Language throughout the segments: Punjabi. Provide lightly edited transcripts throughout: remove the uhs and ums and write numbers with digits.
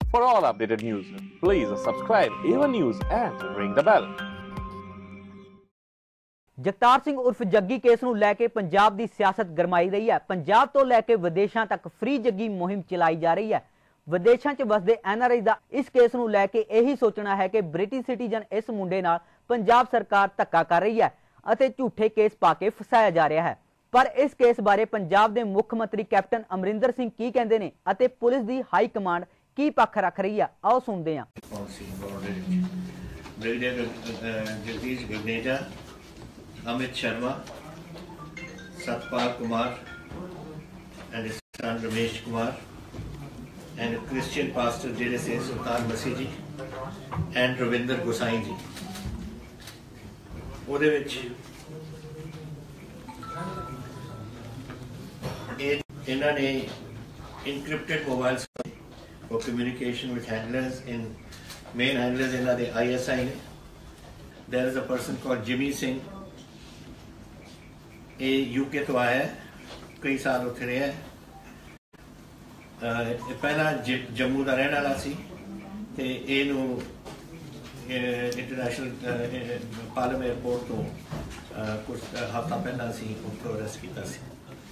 For all updated news, please subscribe A1 News and ring the bell. Jagtar Singh ਉਰਫ ਜੱਗੀ ਕੇਸ ਨੂੰ ਲੈ ਕੇ ਪੰਜਾਬ ਦੀ ਸਿਆਸਤ ਗਰਮਾਈ ਰਹੀ ਹੈ। ਪੰਜਾਬ ਤੋਂ ਲੈ ਕੇ ਵਿਦੇਸ਼ਾਂ ਤੱਕ ਫ੍ਰੀ ਜੱਗੀ ਮੁਹਿੰਮ ਚਲਾਈ ਜਾ ਰਹੀ ਹੈ। ਵਿਦੇਸ਼ਾਂ 'ਚ ਵਸਦੇ NRI ਦਾ ਇਸ ਕੇਸ ਨੂੰ ਲੈ ਕੇ ਇਹੀ ਸੋਚਣਾ ਹੈ ਕਿ ਬ੍ਰਿਟਿਸ਼ ਸਿਟੀਜ਼ਨ ਇਸ ਮੁੰਡੇ ਨਾਲ ਪੰਜਾਬ ਸਰਕਾਰ ਧੱਕਾ ਕਰ ਰਹੀ ਹੈ ਅਤੇ ਝੂਠੇ ਕੇਸ ਪਾ ਕੇ ਫਸਾਇਆ ਜਾ ਰਿਹਾ ਹੈ। ਪਰ ਇਸ ਕੇਸ ਬਾਰੇ ਪੰਜਾਬ ਦੇ ਮੁੱਖ ਮੰਤਰੀ ਕੈਪਟਨ ਅਮਰਿੰਦਰ ਸਿੰਘ ਕੀ ਕਹਿੰਦੇ ਨੇ ਅਤੇ ਪੁਲਿਸ ਦੀ ਹਾਈ ਕਮਾਂਡ ਕੀ ਪੱਖ ਰੱਖ ਰਹੀ ਹੈ, ਆਓ ਸੁਣਦੇ ਹਾਂ। Amit Sharma, Satpal Kumar and his son Ramesh Kumar, and a Christian pastor JSA Sultan Masih ji and Ravinder Gosai ji. ਉਹਦੇ ਵਿੱਚ ਇਹਨਾਂ ਨੇ encrypted mobiles for communication with handlers in main handlers ਇਹਨਾਂ ਦੇ ISI ਨੇ. There is a person called Jimmy Singh. ਇਹ UK ਤੋਂ ਆਇਆ ਹੈ, ਕਈ ਸਾਲ ਉੱਥੇ ਰਿਹਾ ਹੈ। ਪਹਿਲਾਂ ਜੰਮੂ ਦਾ ਰਹਿਣ ਵਾਲਾ ਸੀ ਤੇ ਇਹਨੂੰ ਇੰਟਰਨੈਸ਼ਨਲ ਪਾਲਮ 에ਅਰਪੋਰਟ ਤੋਂ ਕੁਝ ਹਫ਼ਤਾ ਪਹਿਲਾਂ ਅਸੀਂ ਉੱਥੋਂ ਅਰੈਸਟ ਕੀਤਾ ਸੀ।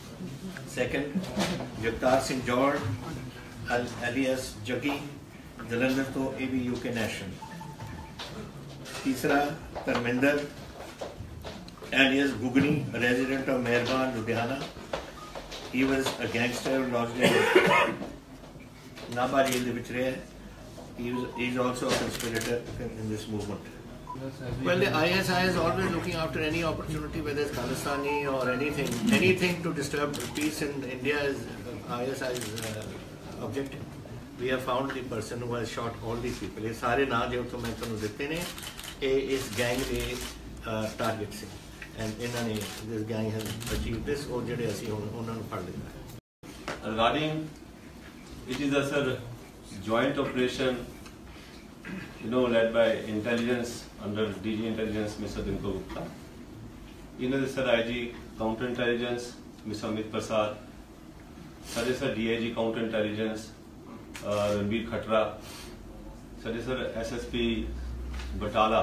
ਸੈਕੰਡ ਜਗਤਾਰ ਸਿੰਘ ਜੌਹਰ ਐਲੀਅਸ ਜੱਗੀ ਜਲੰਧਰ ਤੋਂ, ਇਹ ਵੀ UK ਨੈਸ਼ਨਲ। ਤੀਸਰਾ Dharmendra alias Gugni, a resident of Mehrbaan, Ludhiana. He was a gangster lodged in Nabha jail. He is also a conspirator in this movement. Well, the ISI is always looking after any opportunity, whether it's Khalistani or anything to disturb peace in India is ISI's objective. We have found the person who has shot all these people. ये सारे नाम जो तो मैं तुहानू दिते ने, इस gang के target से। And this gang has achieved this, or jehde assi ਉਹਨਾਂ ਨੂੰ ਫੜ ਲਿਆ। Regarding, it is a joint operation, led by intelligence under DG Intelligence, Mr. Dinkar Gupta. Sir IG Counter Intelligence, Mr. Amit Prasad. Sir DIG Counter Intelligence, Ranbir Khatra. Sir SSP Batala,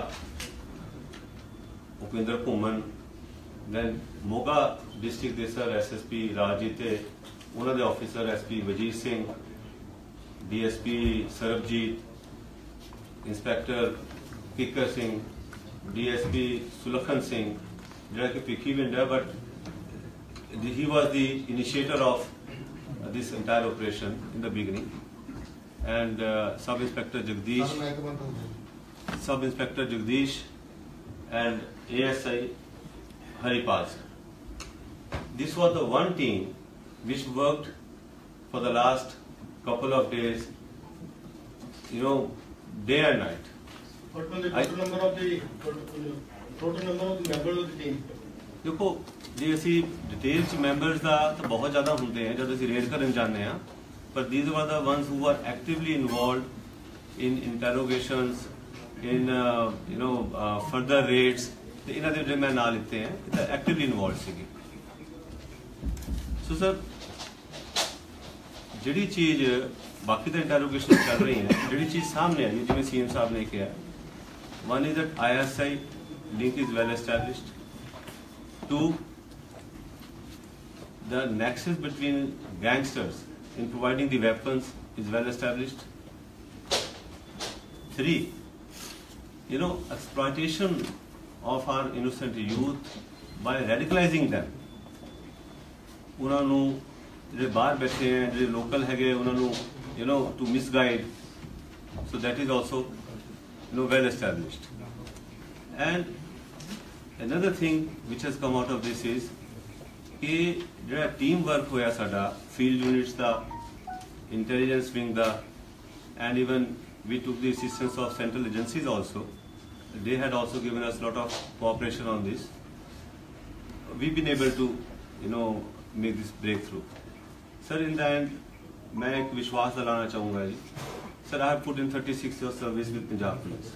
Upinder Puman. Then Moga district ਦੇ ਸਰ SSP ਰਾਜੀਤ ਤੇ ਉਹਨਾਂ ਦੇ officer SP Wazir Singh, DSP Sarabjit, inspector Kikkar Singh, DSP Sulakhan Singh, ਜਿਹੜਾ ਕਿ ਭਿੱਖੀਵਿੰਡ ਹੈ, but he was the initiator of this entire operation in the beginning. And Sub Inspector Jagdish and ASI Haripal. This was the one team which worked for the last couple of days, day and night. What was the total number of the members of the team? देखो जी, ਅਸੀਂ डिटेल च members ਦਾ ਤਾਂ ਬਹੁਤ ਜ਼ਿਆਦਾ ਹੁੰਦੇ हैं जब ਅਸੀਂ रेड ਕਰਨ ਜਾਂਦੇ ਹਾਂ, but these were the ones who were actively involved in interrogations, in further raids. ਤੇ ਇਹਨਾਂ ਦੇ ਜਿਹੜੇ ਮੈਂ ਨਾਂ ਲਿੱਤੇ ਹੈ ਇਹ ਤਾਂ ਐਕਟਿਵਲੀ ਇਨਵੋਲਵ ਸੀਗੇ। ਸੋ ਸਰ, ਜਿਹੜੀ ਚੀਜ਼ ਬਾਕੀ ਤਾਂ ਇੰਟਰੋਗੇਸ਼ਨ ਚੱਲ ਰਹੀ ਹੈ, ਜਿਹੜੀ ਚੀਜ਼ ਸਾਹਮਣੇ ਆਈ ਜਿਵੇਂ CM ਸਾਹਿਬ ਨੇ ਕਿਹਾ, one is that ISI link is well established. 2, the nexus between gangsters in providing the weapons is well established. 3, exploitation of our innocent youth by radicalizing them. ਉਹਨਾਂ ਨੂੰ ਜਿਹੜੇ ਬਾਹਰ ਬੈਠੇ ਹੈ, ਜਿਹੜੇ ਲੋਕਲ ਹੈਗੇ, ਉਹਨਾਂ ਨੂੰ to misguide. So that is also well established. And another thing which has come out of this is ਕਿ ਜਿਹੜਾ ਟੀਮ ਵਰਕ ਹੋਇਆ ਸਾਡਾ field units the, intelligence wing the, and even we took the assistance of central agencies also. They had also given us a lot of cooperation on this. We've been able to, make this breakthrough. Sir, in the end, मैं एक विश्वास दिलाना चाहूँगा जी। Sir, I have put in 36 years service with Punjab Police.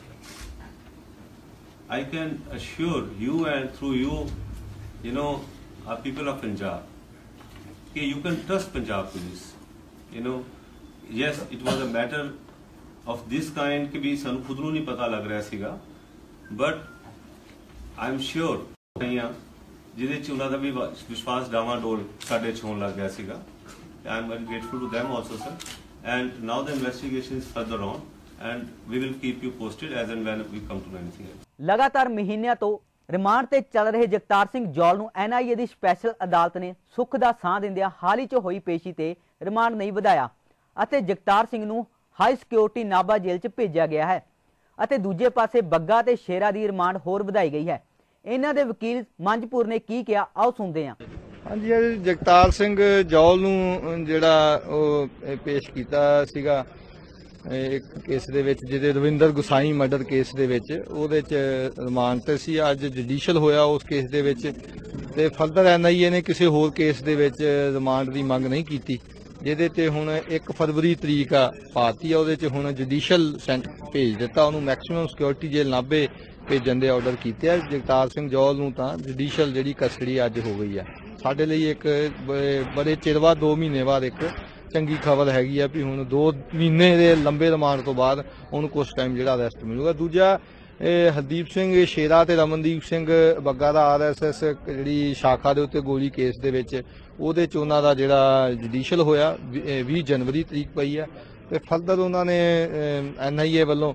I can assure you and through you, our people of Punjab, that you can trust Punjab Police. Yes, it was a matter of this kind ਕਿ ਵੀ ਸਾਨੂੰ ਖੁਦ ਨੂੰ ਨਹੀਂ ਪਤਾ ਲੱਗ ਰਿਹਾ ਸੀਗਾ, but I am sure ਨਹੀਂ ਜਿਹਦੇ 'ਚ ਉਹਨਾਂ ਦਾ ਵੀ ਵਿਸ਼ਵਾਸ ਡਾਵਾਂਡੋਲ ਸਾਡੇ 'ਚ ਹੋਣ ਲੱਗ ਗਿਆ ਸੀਗਾ. I am very grateful to them also, sir. And now the investigation is further on, and we will keep you posted as and when we come to know anything else. ਲਗਾਤਾਰ ਮਹੀਨਿਆਂ ਤੋਂ ਰਿਮਾਂਡ ਤੇ ਚੱਲ ਰਹੇ ਜਗਤਾਰ ਸਿੰਘ ਜੌਲ ਨੂੰ NIA ਦੀ ਸਪੈਸ਼ਲ ਅਦਾਲਤ ਨੇ ਸੁੱਖ ਦਾ ਸਾਹ ਦਿੰਦਿਆਂ ਹਾਲ ਹੀ 'ਚ ਹੋਈ ਪੇਸ਼ੀ ਤੇ ਰਿਮਾਂਡ ਨਹੀਂ ਵਧਾਇਆ ਅਤੇ ਜਗਤਾਰ ਸਿੰਘ ਨੂੰ ਹਾਈ ਸਿਕਿਉਰਿਟੀ ਨਾਭਾ ਜੇਲ੍ਹ 'ਚ ਭੇਜਿਆ ਗਿਆ ਹੈ ਅਤੇ ਦੂਜੇ ਪਾਸੇ ਬੱਗਾ ਤੇ ਸ਼ੇਰਾ ਦੀ ਰਿਮਾਂਡ ਹੋਰ ਵਧਾਈ ਗਈ ਹੈ. ਇਹਨਾਂ ਦੇ ਵਕੀਲ ਮੰਜਪੁਰ ਨੇ ਕੀ ਕਿਹਾ, ਆਓ ਸੁਣਦੇ ਹਾਂ. ਹਾਂਜੀ, ਜਗਤਾਰ ਸਿੰਘ ਜੌਲ ਨੂੰ ਜਿਹੜਾ ਉਹ ਪੇਸ਼ ਕੀਤਾ ਸੀਗਾ ਇੱਕ ਕੇਸ ਦੇ ਵਿੱਚ, ਜਿਹਦੇ ਰਵਿੰਦਰ ਗੁਸਾਈ ਮਰਡਰ ਕੇਸ ਦੇ ਵਿੱਚ, ਉਹਦੇ 'ਚ ਰਿਮਾਂਡ ਤੇ ਸੀ. ਅੱਜ ਜੁਡੀਸ਼ੀਅਲ ਹੋਇਆ ਉਸ ਕੇਸ ਦੇ ਵਿੱਚ ਤੇ ਫਰਦਰ NIA ਨੇ ਕਿਸੇ ਹੋਰ ਕੇਸ ਦੇ ਵਿੱਚ ਰਿਮਾਂਡ ਦੀ ਮੰਗ ਨਹੀਂ ਕੀਤੀ, ਜਿਹਦੇ ਤੇ ਹੁਣ 1 ਫਰਵਰੀ ਤਰੀਕ ਆ ਪਾਤੀ ਆ. ਉਹਦੇ 'ਚ ਹੁਣ ਜੁਡੀਸ਼ੀਅਲ ਭੇਜ ਦਿੱਤਾ, ਉਹਨੂੰ ਮੈਕਸਿਮਮ ਸਿਕਿਉਰਿਟੀ ਜੇਲ੍ਹ ਨਾਭੇ ਭੇਜਣ ਦੇ ਆਰਡਰ ਕੀਤੇ ਆ. ਜਗਤਾਰ ਸਿੰਘ ਜੌਲ ਨੂੰ ਤਾਂ ਜੁਡੀਸ਼ੀਅਲ ਜਿਹੜੀ ਕਸਟਡੀ ਅੱਜ ਹੋ ਗਈ ਆ. ਸਾਡੇ ਲਈ ਇੱਕ ਬੜੇ ਚਿਰ ਬਾਅਦ 2 ਮਹੀਨੇ ਬਾਅਦ ਇੱਕ ਚੰਗੀ ਖਬਰ ਹੈਗੀ ਆ ਵੀ ਹੁਣ 2 ਮਹੀਨੇ ਦੇ ਲੰਬੇ ਰਿਮਾਂਡ ਤੋਂ ਬਾਅਦ ਉਹਨੂੰ ਕੁਝ ਟਾਈਮ ਜਿਹੜਾ ਅਰੈਸਟ ਮਿਲੂਗਾ. ਦੂਜਾ ਹਰਦੀਪ ਸਿੰਘ ਸ਼ੇਰਾ ਤੇ ਰਮਨਦੀਪ ਸਿੰਘ ਬੱਗਾ ਦਾ RSS ਜਿਹੜੀ ਸ਼ਾਖਾ ਦੇ ਉੱਤੇ ਗੋਲੀ ਕੇਸ ਦੇ ਵਿੱਚ, ਉਹਦੇ 'ਚ ਉਹਨਾਂ ਦਾ ਜਿਹੜਾ ਜੁਡੀਸ਼ੀਅਲ ਹੋਇਆ 20 ਜਨਵਰੀ ਤਰੀਕ ਪਈ ਆ ਤੇ ਫਰਦਰ ਉਹਨਾਂ ਨੇ NIA ਵੱਲੋਂ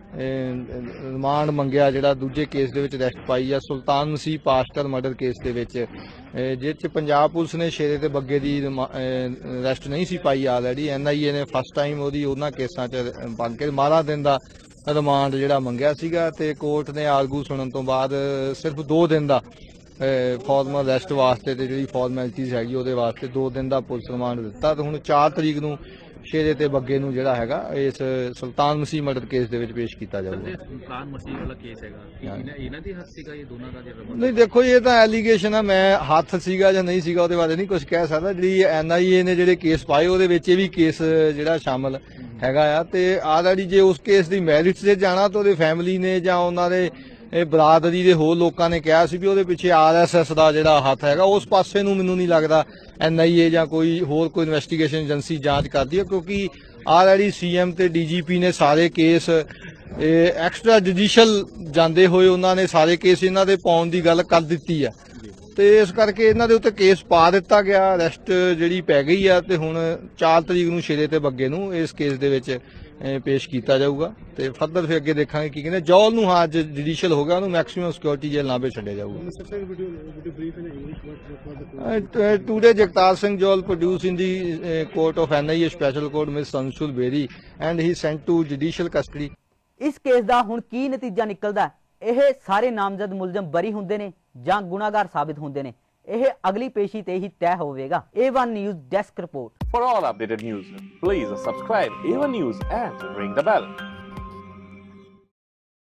ਰਿਮਾਂਡ ਮੰਗਿਆ ਜਿਹੜਾ ਦੂਜੇ ਕੇਸ ਦੇ ਵਿੱਚ ਅਰੈਸਟ ਪਾਈ ਆ ਸੁਲਤਾਨ ਮਸੀਹ ਪਾਸ਼ਕਰ ਮਰਡਰ ਕੇਸ ਦੇ ਵਿੱਚ, ਜਿਸ 'ਚ ਪੰਜਾਬ ਪੁਲਿਸ ਨੇ ਸ਼ੇਰੇ ਤੇ ਬੱਗੇ ਦੀ ਅਰੈਸਟ ਨਹੀਂ ਸੀ ਪਾਈ ਆਲਰੇਡੀ. NIA ਨੇ ਫਸਟ ਟਾਈਮ ਉਹਦੀ ਉਹਨਾਂ ਕੇਸਾਂ 'ਚ ਬਣ ਕੇ 12 ਦਿਨ ਦਾ ਰਿਮਾਂਡ ਜਿਹੜਾ ਮੰਗਿਆ ਸੀਗਾ ਤੇ ਕੋਰਟ ਨੇ ਆਰਗੂ ਸੁਣਨ ਤੋਂ ਬਾਅਦ ਸਿਰਫ 2 ਦਿਨ ਦਾ ਫਾਰਮਲ ਅਰੈਸਟ ਵਾਸਤੇ ਤੇ ਜਿਹੜੀ ਫਾਰਮੈਲਿਟੀਜ਼ ਹੈਗੀ ਉਹਦੇ ਵਾਸਤੇ 2 ਦਿਨ ਦਾ ਪੁਲਿਸ ਰਿਮਾਂਡ ਦਿੱਤਾ ਤੇ ਹੁਣ 4 ਤਰੀਕ ਨੂੰ ਸ਼ੇਰੇ ਤੇ ਬੱਗੇ ਨੂੰ ਜਿਹੜਾ ਹੈਗਾ ਇਸ ਸੁਲਤਾਨ ਮਸੀਹ ਮਰਡਰ ਕੇਸ ਦੇ ਵਿੱਚ ਪੇਸ਼ ਕੀਤਾ ਜਾਊਗਾ. ਸੁਲਤਾਨ ਮਸੀਹ ਵਾਲਾ ਕੇਸ ਹੈਗਾ ਇਹਨਾਂ ਦੀ ਹੱਥ ਸੀਗਾ ਇਹ ਦੋਨਾਂ ਦਾ ਜਿਹੜਾ? ਨਹੀਂ, ਦੇਖੋ ਇਹ ਤਾਂ ਐਲੀਗੇਸ਼ਨ ਆ, ਮੈਂ ਹੱਥ ਸੀਗਾ ਜਾਂ ਨਹੀਂ ਸੀਗਾ ਉਹਦੇ ਬਾਰੇ ਨਹੀਂ ਕੁਝ ਕਹਿ ਸਕਦਾ. ਜਿਹੜੀ NIA ਨੇ ਜਿਹੜੇ ਕੇਸ ਪਾਏ ਉਹਦੇ ਵਿੱਚ ਇਹ ਵੀ ਕੇਸ ਜਿਹੜਾ ਸ਼ਾਮਲ ਹੈਗਾ ਆ ਤੇ ਆਲਰੇਡੀ ਜੇ ਉਸ ਕੇਸ ਦੀ ਮੈਰਿਟਸ ਤੇ ਜਾਣਾ ਤਾਂ ਉਹਦੇ ਫੈਮਿਲੀ ਨੇ ਜਾਂ ਉਹਨਾਂ ਦੇ ਬਰਾਦਰੀ ਦੇ ਹੋਰ ਲੋਕਾਂ ਨੇ ਕਿਹਾ ਸੀ ਵੀ ਉਹਦੇ ਪਿੱਛੇ RSS ਦਾ ਜਿਹੜਾ ਹੱਥ ਹੈਗਾ. ਉਸ ਪਾਸੇ ਨੂੰ ਮੈਨੂੰ ਨਹੀਂ ਲੱਗਦਾ NIA ਜਾਂ ਕੋਈ ਹੋਰ ਕੋਈ ਇਨਵੈਸਟੀਗੇਸ਼ਨ ਏਜੰਸੀ ਜਾਂਚ ਕਰਦੀ ਹੈ, ਕਿਉਂਕਿ ਆਲਰੇਡੀ CM ਤੇ DGP ਨੇ ਸਾਰੇ ਕੇਸ ਐਕਸਟਰਾ ਜੁਡੀਸ਼ੀਅਲ ਜਾਂਦੇ ਹੋਏ ਉਹਨਾਂ ਨੇ ਸਾਰੇ ਕੇਸ ਇਹਨਾਂ ਦੇ ਪਾਉਣ ਦੀ ਗੱਲ ਕਰ ਦਿੱਤੀ ਆ ਤੇ ਇਸ ਕਰਕੇ ਇਹਨਾਂ ਦੇ ਉੱਤੇ ਕੇਸ ਪਾ ਦਿੱਤਾ ਗਿਆ, ਅਰੈਸਟ ਜਿਹੜੀ ਪੈ ਗਈ ਆ ਤੇ ਹੁਣ 4 ਤਰੀਕ ਨੂੰ ਸ਼ੇਰੇ ਤੇ ਬੱਗੇ ਨੂੰ ਇਸ ਕੇਸ ਦੇ ਵਿੱਚ ਪੇਸ਼ ਕੀਤਾ ਜਾਊਗਾ ਤੇ ਫਰਦਰ ਫਿਰ ਅੱਗੇ ਦੇਖਾਂਗੇ ਕੀ ਕਹਿੰਦੇ. ਜੌਲ ਨੂੰ ਹਾਂ ਅੱਜ ਜੁਡੀਸ਼ੀਅਲ ਹੋ ਗਿਆ, ਉਹਨੂੰ ਮੈਕਸਿਮਮ ਸਿਕਿਉਰਿਟੀ ਜੇਲ੍ਹ ਨਾਭੇ ਛੱਡਿਆ ਜਾਊਗਾ. Today Jagtar Singh Jol produced in the court of NIA Special Court Ms. Sanshul Beri and he sent to judicial custody. ਇਸ ਕੇਸ ਦਾ ਹੁਣ ਕੀ ਨਤੀਜਾ ਨਿਕਲਦਾ? ਇਹ ਸਾਰੇ ਨਾਮਜ਼ਦ ਮੁਲਜ਼ਮ ਬਰੀ ਹੁੰਦੇ ਨੇ ਜਾਂ ਗੁਨਾਹਗਾਰ ਸਾਬਿਤ ਹੁੰਦੇ ਨੇ? ਇਹ ਅਗਲੀ ਪੇਸ਼ੀ ਤੇ ਹੀ ਤੈਅ ਹੋਵੇਗਾ. A1 News Desk Report. For all updated news, please subscribe A1 News and ring the bell.